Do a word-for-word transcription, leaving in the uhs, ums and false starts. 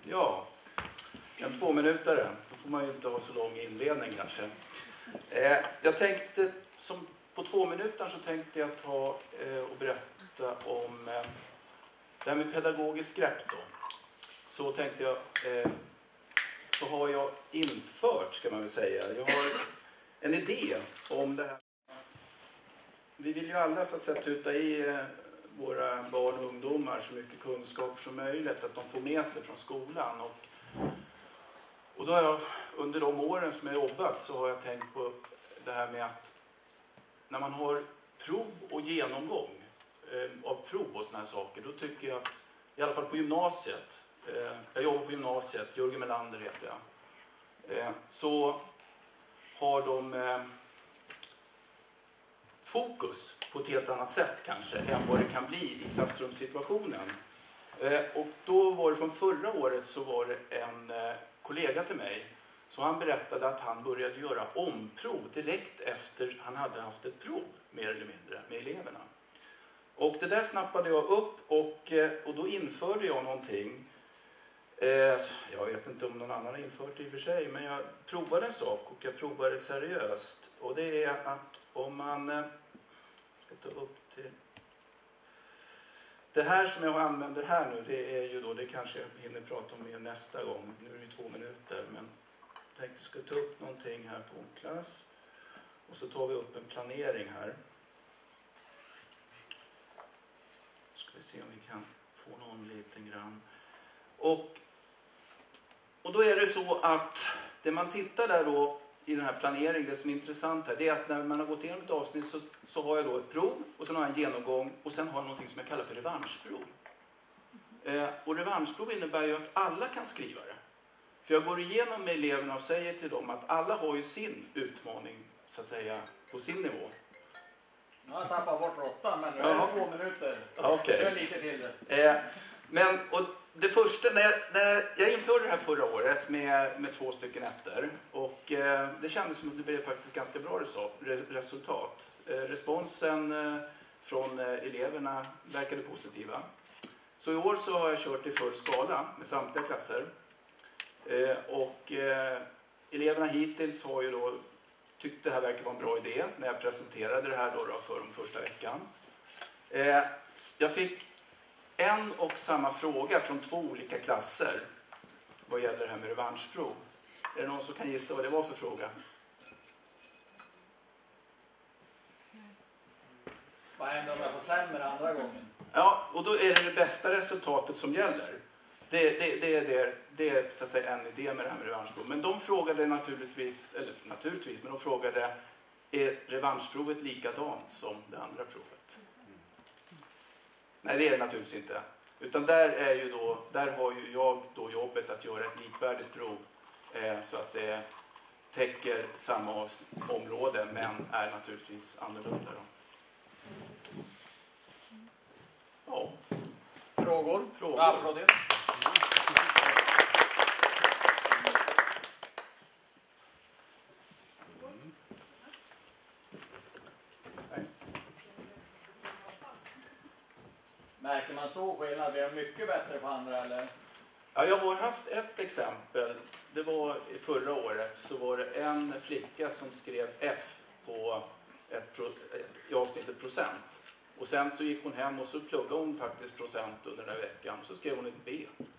Ja, en två minuter. Då får man ju inte ha så lång inledning kanske. Eh, jag tänkte, som på två minuter så tänkte jag ta eh, och berätta om eh, det här med pedagogiskt grepp då. Så tänkte jag, eh, så har jag infört, ska man väl säga. Jag har en idé om det här. Vi vill ju alla så att säga tuta i eh, våra barn och ungdomar så mycket kunskap som möjligt, att de får med sig från skolan. Och, och då har jag, under de åren som jag jobbat, så har jag tänkt på det här med att när man har prov och genomgång eh, av prov och såna här saker, då tycker jag att, i alla fall på gymnasiet, eh, jag jobbar på gymnasiet, Jörgen Melander heter jag, eh, så har de eh, fokus på ett helt annat sätt kanske än vad det kan bli i klassrumssituationen. Eh, och då var det från förra året så var det en eh, kollega till mig, så han berättade att han började göra omprov direkt efter han hade haft ett prov, mer eller mindre, med eleverna. Och det där snappade jag upp och, och då införde jag någonting. Eh, jag vet inte om någon annan har infört det i och för sig, men jag provade en sak och jag provade det seriöst. Och det är att om man... Eh, ska ta upp till... Det här som jag använder här nu, det är ju då, det kanske jag hinner prata om mer nästa gång. Nu är det två minuter, men jag tänkte ska ta upp någonting här på klass. Och så tar vi upp en planering här. Ska vi se om vi kan få någon liten grann. Och, och då är det så att det man tittar där då i den här planeringen, det som är intressant här, det är att när man har gått igenom ett avsnitt så, så har jag då ett prov och sen har jag en genomgång och sen har jag något som jag kallar för revanschprov. Eh, och revanschprov innebär ju att alla kan skriva det. För jag går igenom med eleverna och säger till dem att alla har ju sin utmaning, så att säga, på sin nivå. Nu har jag tappat bort råttan, men nu ja. är det två minuter. Okay. Kör lite till det. Eh, men, och det första, när jag, när jag införde det här förra året med, med två stycken ettor, och eh, det kändes som att det blev faktiskt ett ganska bra resultat. Eh, responsen eh, från eh, eleverna verkade positiva. Så i år så har jag kört i full skala med samtliga klasser. Eh, och eh, eleverna hittills har ju då tyckt det här verkar vara en bra idé när jag presenterade det här då, då för dem första veckan. Eh, jag fick en och samma fråga från två olika klasser vad gäller det här med revanschprov. Är det någon som kan gissa vad det var för fråga? Vad händer om jag får sämre andra gången? Ja, och då är det det bästa resultatet som gäller. Det, det, det, är, det, det är så att säga en idé med det här med revanschprov. Men de frågade naturligtvis, eller naturligtvis, men de frågade, är revanschprovet likadant som det andra provet? Nej, det är det naturligtvis inte. Utan där, är ju då, där har ju jag då jobbet att göra ett likvärdigt prov eh, så att det täcker samma område men är naturligtvis annorlunda. Då. Ja. Frågor? Frågor. Applåder. Märker man stor skillnad? Blir det mycket bättre på andra eller? Ja, jag har haft ett exempel. Det var i förra året så var det en flicka som skrev F på ett pro, i avsnittet procent. Och sen så gick hon hem och så pluggade hon faktiskt procent under den här veckan. Så skrev hon ett B.